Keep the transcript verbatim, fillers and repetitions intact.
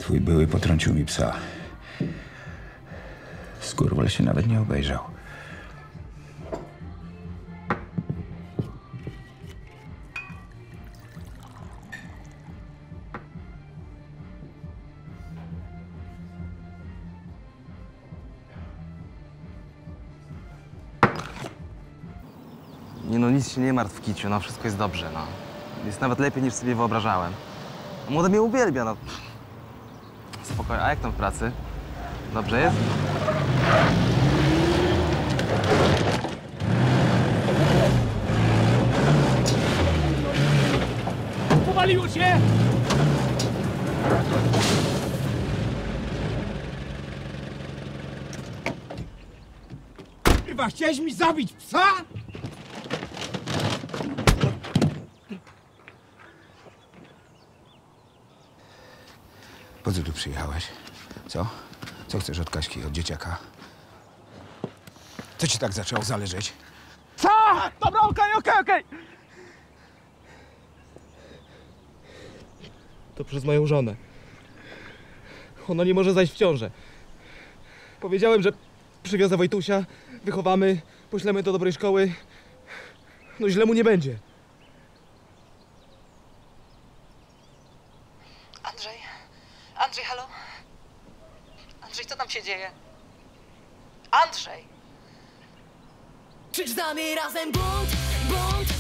Twój były potrącił mi psa. Skurwol się nawet nie obejrzał. Nie no, nic się nie martw, Kiciu, no wszystko jest dobrze, no. Jest nawet lepiej, niż sobie wyobrażałem. Młody mnie uwielbia, no. Spokojnie, a jak tam w pracy? Dobrze jest? Powaliło się! Chyba chciałeś mi zabić psa? Po co tu przyjechałeś? Co? Co chcesz od Kaśki, od dzieciaka? Co ci tak zaczęło zależeć? Co? Dobra, okej, okej, okej! To przez moją żonę. Ona nie może zajść w ciążę. Powiedziałem, że przywiozę Wojtusia, wychowamy, poślemy do dobrej szkoły. No źle mu nie będzie. Andrzej? Andrzej, halo? Andrzej, co tam się dzieje? Andrzej! Krzycz z nami razem bunt, bunt,